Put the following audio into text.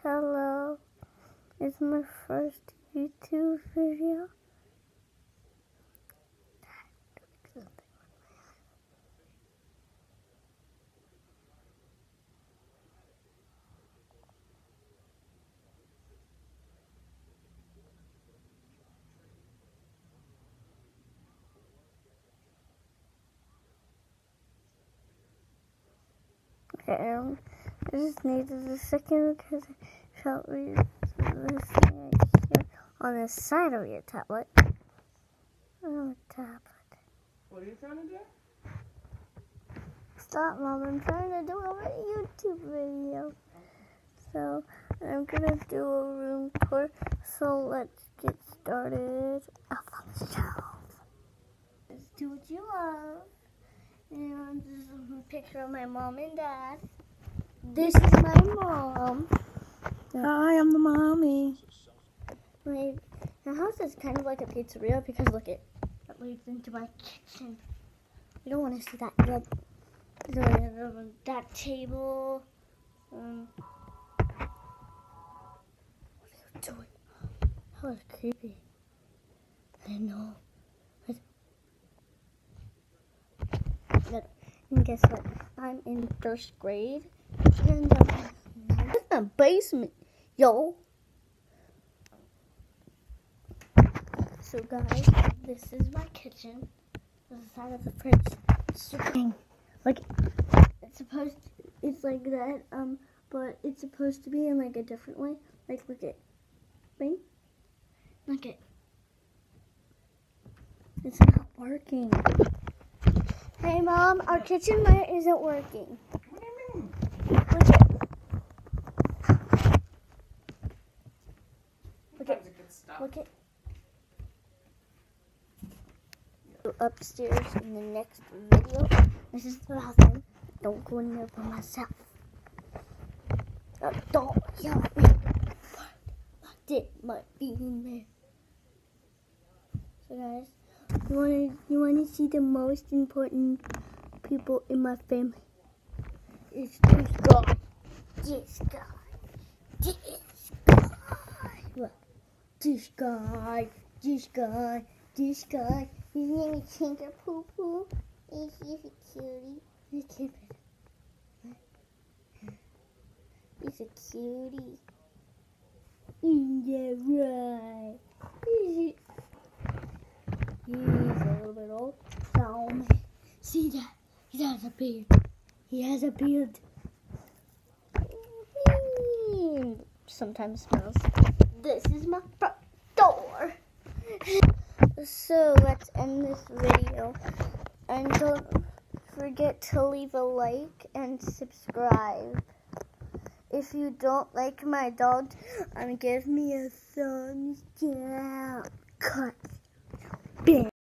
Hello, it's my first YouTube video. Okay, I just needed a second because I felt weird. This thing right here on the side of your tablet. Oh, tablet. What are you trying to do? Stop, Mom. I'm trying to do a YouTube video. So, I'm going to do a room tour. So, let's get started. Up on the shelf. Let's do what you love. And this is a picture of my mom and dad. This is my mom. Hi, I'm the mommy. My house is kind of like a pizzeria because look, that leads into my kitchen. You don't want to see that yet. That table. What are you doing? That was creepy. I know. And guess what? I'm in first grade. And that's the basement, yo. So guys, this is my kitchen. The side of the fridge. Like it's like that, but it's supposed to be in like a different way. Like look at, bing, look at. It's not working. Hey Mom, our kitchen light isn't working. What do you mean? Look at. Upstairs in the next video. This is the bathroom. Don't go in there by myself. Don't yell at me. My dick might be in there. So guys, you wanna see the most important people in my family? It's this guy. This guy. This guy. Look. This guy. This guy. This guy. His name is Tinker Poo Poo. And he's a cutie. He's a cutie. Yeah, right. He's a little bit old. See that? He has a beard. He has a beard. Sometimes smells. This is my front door. So let's end this video. And don't forget to leave a like and subscribe. If you don't like my dog, give me a thumbs down. Cut. Bam.